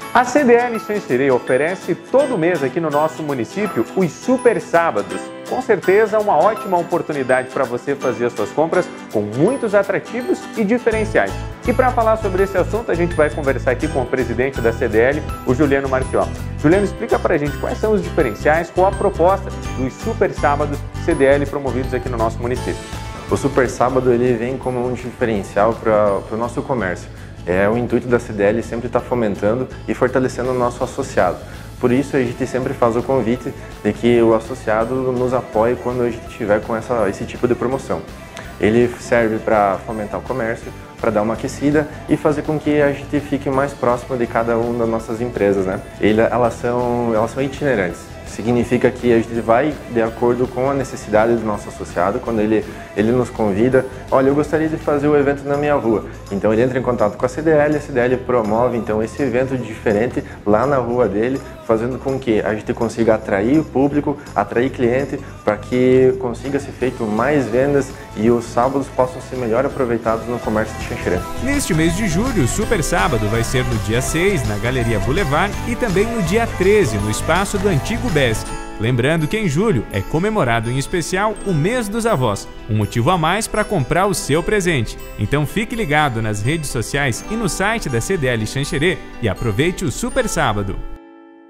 A CDL Xanxerê oferece todo mês aqui no nosso município os Super Sábados. Com certeza, uma ótima oportunidade para você fazer as suas compras com muitos atrativos e diferenciais. E para falar sobre esse assunto, a gente vai conversar aqui com o presidente da CDL, o Juliano Marchió. Juliano, explica para a gente quais são os diferenciais, qual a proposta dos Super Sábados CDL promovidos aqui no nosso município. O Super Sábado ele vem como um diferencial para o nosso comércio. O intuito da CDL sempre está fomentando e fortalecendo o nosso associado. Por isso a gente sempre faz o convite de que o associado nos apoie quando a gente estiver com esse tipo de promoção. Ele serve para fomentar o comércio, para dar uma aquecida e fazer com que a gente fique mais próximo de cada uma das nossas empresas, né? Elas são itinerantes. Significa que a gente vai de acordo com a necessidade do nosso associado. Quando ele nos convida, olha, eu gostaria de fazer o evento na minha rua. Então ele entra em contato com a CDL promove então esse evento diferente lá na rua dele, fazendo com que a gente consiga atrair o público, atrair cliente, para que consiga ser feito mais vendas e os sábados possam ser melhor aproveitados no comércio de Xanxerê. Neste mês de julho, o Super Sábado vai ser no dia 6, na Galeria Boulevard, e também no dia 13, no espaço do antigo BESC. Lembrando que em julho é comemorado em especial o Mês dos Avós, um motivo a mais para comprar o seu presente. Então fique ligado nas redes sociais e no site da CDL Xanxerê e aproveite o Super Sábado.